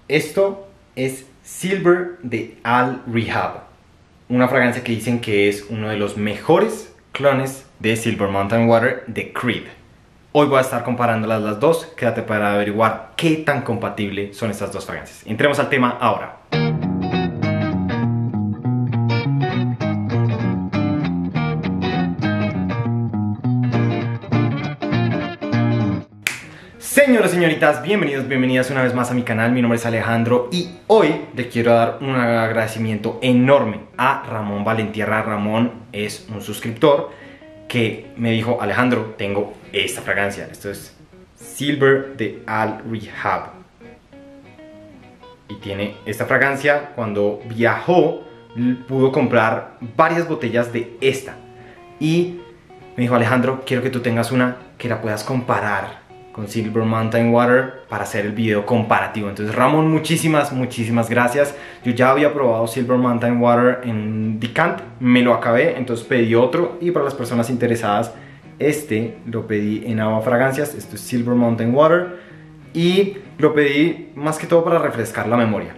Esto es Silver de Al Rehab, una fragancia que dicen que es uno de los mejores clones de Silver Mountain Water de Creed. Hoy voy a estar comparándolas las dos, quédate para averiguar qué tan compatibles son estas dos fragancias. Entremos al tema ahora. Señores, señoritas, bienvenidos, bienvenidas una vez más a mi canal. Mi nombre es Alejandro y hoy le quiero dar un agradecimiento enorme a Ramón Valentierra. Ramón es un suscriptor que me dijo: Alejandro, tengo esta fragancia. Esto es Silver de Al Rehab. Y tiene esta fragancia. Cuando viajó pudo comprar varias botellas de esta. Y me dijo: Alejandro, quiero que tú tengas una que la puedas comparar con Silver Mountain Water para hacer el video comparativo. Entonces, Ramón, muchísimas gracias. Yo ya había probado Silver Mountain Water en Decant, me lo acabé, entonces pedí otro. Y para las personas interesadas, este lo pedí en Ava Fragancias. Esto es Silver Mountain Water y lo pedí más que todo para refrescar la memoria.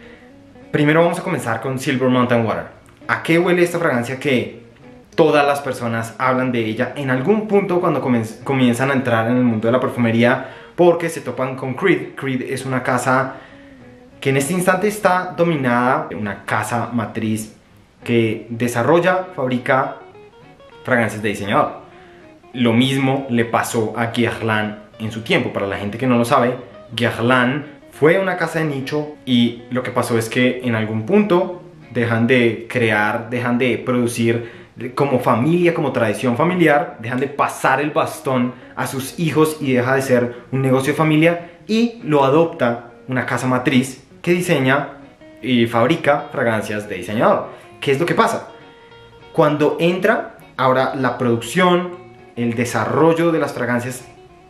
Primero vamos a comenzar con Silver Mountain Water. ¿A qué huele esta fragancia que todas las personas hablan de ella en algún punto cuando comienzan a entrar en el mundo de la perfumería? Porque se topan con Creed. Creed es una casa que en este instante está dominada, una casa matriz que desarrolla, fabrica fragancias de diseñador. Lo mismo le pasó a Guerlain en su tiempo. Para la gente que no lo sabe, Guerlain fue una casa de nicho y lo que pasó es que en algún punto dejan de crear, dejan de producir como familia, como tradición familiar, dejan de pasar el bastón a sus hijos y deja de ser un negocio de familia y lo adopta una casa matriz que diseña y fabrica fragancias de diseñador. ¿Qué es lo que pasa? Cuando entra, ahora la producción, el desarrollo de las fragancias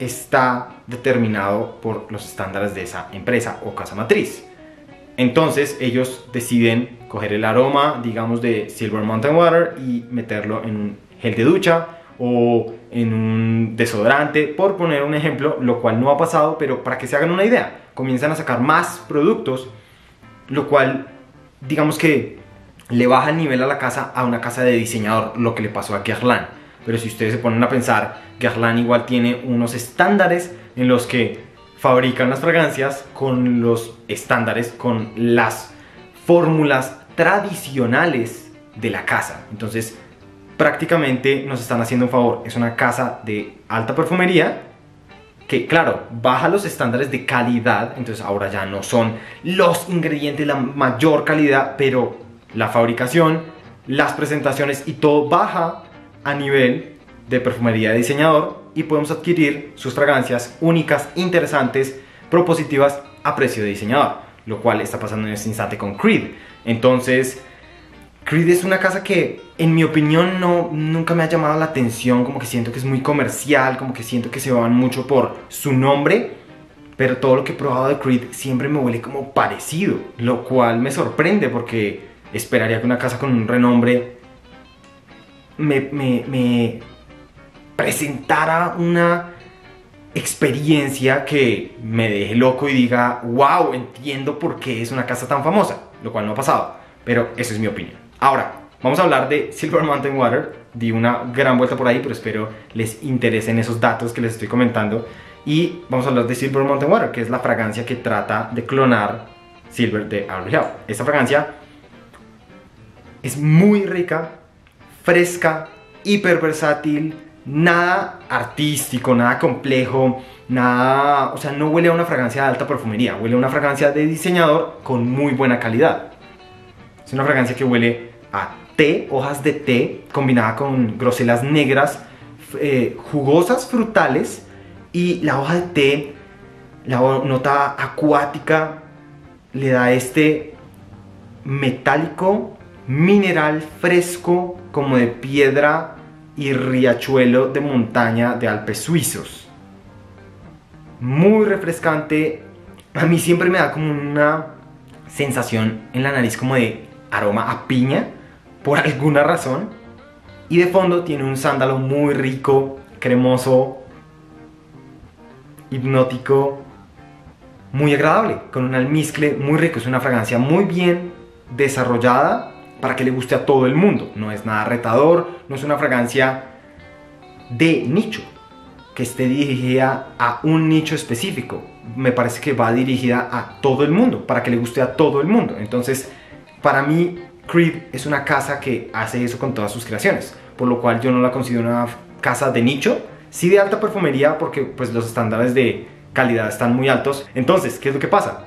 está determinado por los estándares de esa empresa o casa matriz. Entonces ellos deciden coger el aroma, digamos, de Silver Mountain Water y meterlo en un gel de ducha o en un desodorante, por poner un ejemplo, lo cual no ha pasado, pero para que se hagan una idea, comienzan a sacar más productos, lo cual, digamos que le baja el nivel a la casa, a una casa de diseñador, lo que le pasó a Guerlain. Pero si ustedes se ponen a pensar, Guerlain igual tiene unos estándares en los que fabrican las fragancias con los estándares, con las fórmulas tradicionales de la casa. Entonces prácticamente nos están haciendo un favor. Es una casa de alta perfumería que, claro, baja los estándares de calidad. Entonces ahora ya no son los ingredientes, la mayor calidad, pero la fabricación, las presentaciones y todo baja a nivel de perfumería de diseñador y podemos adquirir sus fragancias únicas, interesantes, propositivas a precio de diseñador, lo cual está pasando en este instante con Creed. Entonces, Creed es una casa que, en mi opinión, nunca me ha llamado la atención. Como que siento que es muy comercial, como que siento que se van mucho por su nombre, pero todo lo que he probado de Creed siempre me huele como parecido, lo cual me sorprende porque esperaría que una casa con un renombre me presentara una experiencia que me deje loco y diga: wow, entiendo por qué es una casa tan famosa, lo cual no ha pasado, pero esa es mi opinión. Ahora, vamos a hablar de Silver Mountain Water. Di una gran vuelta por ahí, pero espero les interesen esos datos que les estoy comentando. Y vamos a hablar de Silver Mountain Water, que es la fragancia que trata de clonar Silver de Al Rehab. Esta fragancia es muy rica, fresca, hiper versátil, nada artístico, nada complejo, nada, o sea, no huele a una fragancia de alta perfumería, huele a una fragancia de diseñador con muy buena calidad. Es una fragancia que huele a té, hojas de té, combinada con groselas negras, jugosas, frutales, y la hoja de té, la nota acuática, le da este metálico, mineral fresco, como de piedra y riachuelo de montaña de Alpes suizos. Muy refrescante. A mí siempre me da como una sensación en la nariz como de aroma a piña, por alguna razón. Y de fondo tiene un sándalo muy rico, cremoso, hipnótico, muy agradable, con un almizcle muy rico. Es una fragancia muy bien desarrollada para que le guste a todo el mundo. No es nada retador, no es una fragancia de nicho, que esté dirigida a un nicho específico. Me parece que va dirigida a todo el mundo, para que le guste a todo el mundo. Entonces, para mí, Creed es una casa que hace eso con todas sus creaciones, por lo cual yo no la considero una casa de nicho, sí de alta perfumería, porque pues los estándares de calidad están muy altos. Entonces, ¿qué es lo que pasa?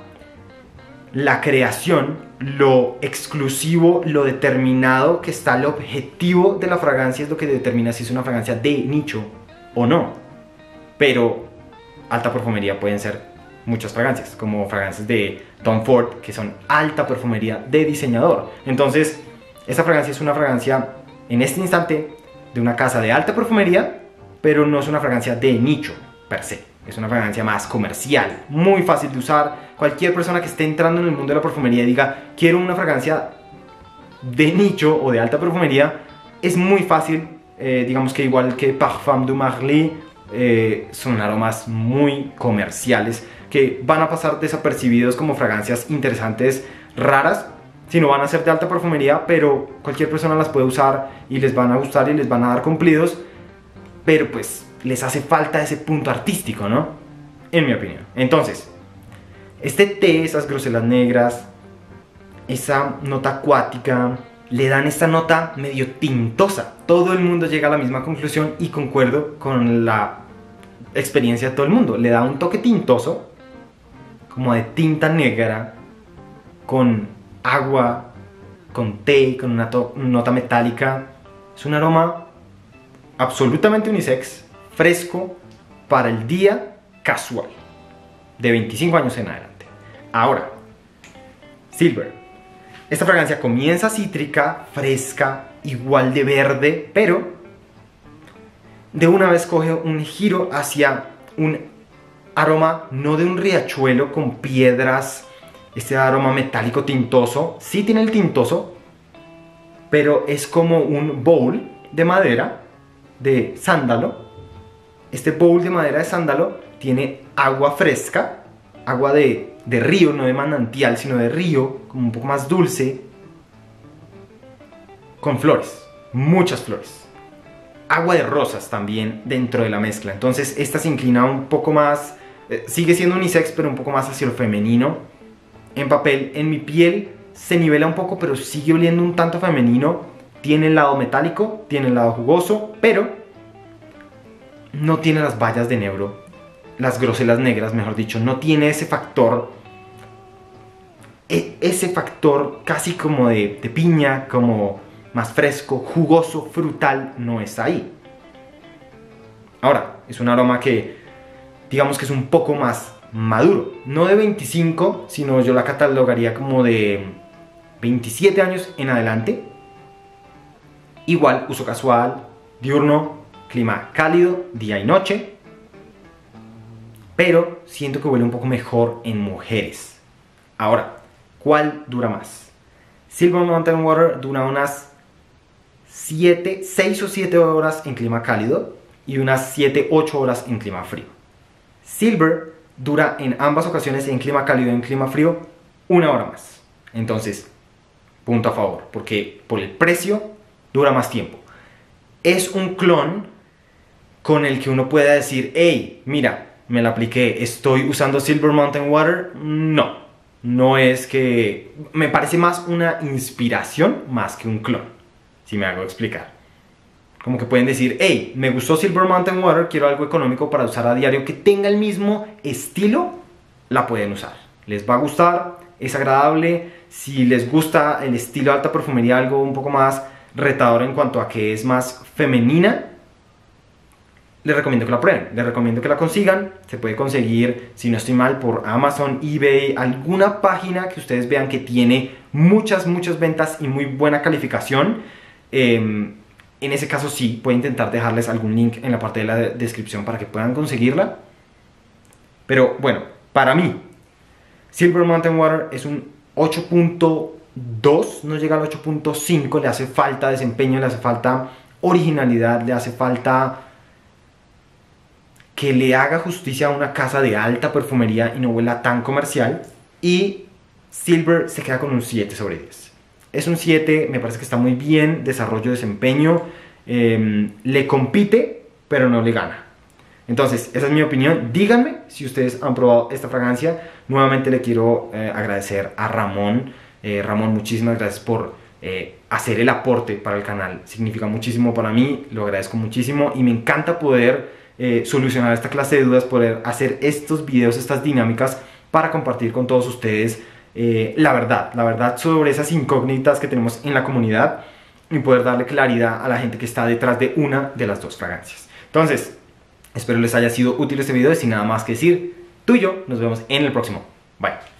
La creación, lo exclusivo, lo determinado que está, el objetivo de la fragancia es lo que determina si es una fragancia de nicho o no. Pero alta perfumería pueden ser muchas fragancias, como fragancias de Tom Ford, que son alta perfumería de diseñador. Entonces, esta fragancia es una fragancia en este instante de una casa de alta perfumería, pero no es una fragancia de nicho per se. Es una fragancia más comercial, muy fácil de usar. Cualquier persona que esté entrando en el mundo de la perfumería y diga, quiero una fragancia de nicho o de alta perfumería, es muy fácil. Digamos que igual que Parfum de Marly, son aromas muy comerciales que van a pasar desapercibidos como fragancias interesantes, raras, si no van a ser de alta perfumería, pero cualquier persona las puede usar y les van a gustar y les van a dar cumplidos, pero pues les hace falta ese punto artístico, ¿no? En mi opinión. Entonces, este té, esas groselas negras, esa nota acuática, le dan esta nota medio tintosa. Todo el mundo llega a la misma conclusión y concuerdo con la experiencia de todo el mundo. Le da un toque tintoso, como de tinta negra, con agua, con té, con una nota metálica. Es un aroma absolutamente unisex, fresco, para el día casual, de 25 años en adelante. Ahora, Silver. Esta fragancia comienza cítrica, fresca, igual de verde, pero de una vez coge un giro hacia un aroma, no de un riachuelo con piedras, este aroma metálico tintoso. Sí tiene el tintoso, pero es como un bowl de madera de sándalo. Este bowl de madera de sándalo tiene agua fresca, agua de río, no de manantial, sino de río, como un poco más dulce, con flores, muchas flores. Agua de rosas también dentro de la mezcla. Entonces esta se inclina un poco más, sigue siendo unisex, pero un poco más hacia lo femenino. En papel, en mi piel, se nivela un poco, pero sigue oliendo un tanto femenino. Tiene el lado metálico, tiene el lado jugoso, pero no tiene las bayas de enebro, las groselas negras, mejor dicho. No tiene ese factor, casi como de piña, como más fresco, jugoso, frutal, no está ahí. Ahora, es un aroma que, digamos que es un poco más maduro. No de 25, sino yo la catalogaría como de 27 años en adelante. Igual, uso casual, diurno, clima cálido, día y noche. Pero siento que huele un poco mejor en mujeres. Ahora, ¿cuál dura más? Silver Mountain Water dura unas 6 o 7 horas en clima cálido y unas 7-8 horas en clima frío. Silver dura en ambas ocasiones, en clima cálido y en clima frío, 1 hora más. Entonces, punto a favor, porque por el precio dura más tiempo. Es un clon con el que uno pueda decir, hey, mira, me la apliqué, estoy usando Silver Mountain Water. No, no es que... Me parece más una inspiración más que un clon, si me hago explicar. Como que pueden decir, hey, me gustó Silver Mountain Water, quiero algo económico para usar a diario que tenga el mismo estilo, la pueden usar. Les va a gustar, es agradable. Si les gusta el estilo de alta perfumería, algo un poco más retador en cuanto a que es más femenina, les recomiendo que la prueben, les recomiendo que la consigan. Se puede conseguir, si no estoy mal, por Amazon, eBay, alguna página que ustedes vean que tiene muchas ventas y muy buena calificación. En ese caso sí, voy a intentar dejarles algún link en la parte de la descripción para que puedan conseguirla. Pero bueno, para mí, Silver Mountain Water es un 8.2, no llega al 8.5, le hace falta desempeño, le hace falta originalidad, le hace falta que le haga justicia a una casa de alta perfumería y no huela tan comercial. Y Silver se queda con un 7 sobre 10. Es un 7, me parece que está muy bien, desarrollo, desempeño, le compite, pero no le gana. Entonces, esa es mi opinión. Díganme si ustedes han probado esta fragancia. Nuevamente le quiero agradecer a Ramón. Ramón, muchísimas gracias por hacer el aporte para el canal. Significa muchísimo para mí, lo agradezco muchísimo y me encanta poder solucionar esta clase de dudas, poder hacer estos videos, estas dinámicas para compartir con todos ustedes la verdad sobre esas incógnitas que tenemos en la comunidad y poder darle claridad a la gente que está detrás de una de las dos fragancias. Entonces, espero les haya sido útil este video y sin nada más que decir, tú y yo nos vemos en el próximo. Bye.